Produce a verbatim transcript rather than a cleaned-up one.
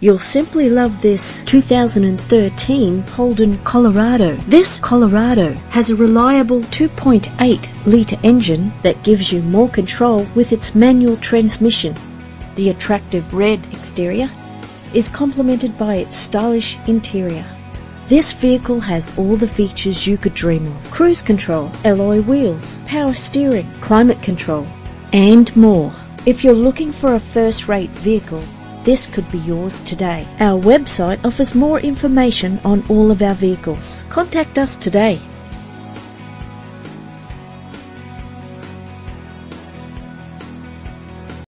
You'll simply love this two thousand thirteen Holden Colorado. This Colorado has a reliable two point eight litre engine that gives you more control with its manual transmission. The attractive red exterior is complemented by its stylish interior. This vehicle has all the features you could dream of: cruise control, alloy wheels, power steering, climate control, and more. If you're looking for a first-rate vehicle, this could be yours today. Our website offers more information on all of our vehicles. Contact us today.